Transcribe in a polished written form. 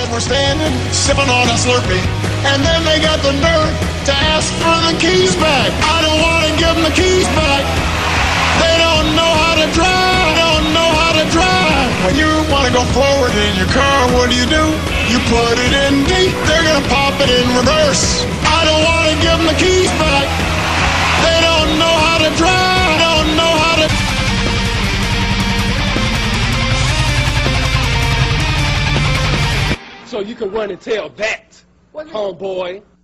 guys were standing, sipping on a Slurpee. And then they got the nerve to ask for the keys back. I don't want to give them the keys back. They don't know how to drive, don't know how to drive. When you want to go forward in your car, what do? You put it in D, they're going to pop it in reverse. I don't want to give them the keys back. They don't know how to drive, don't know how to... So you can run and tell that, homeboy.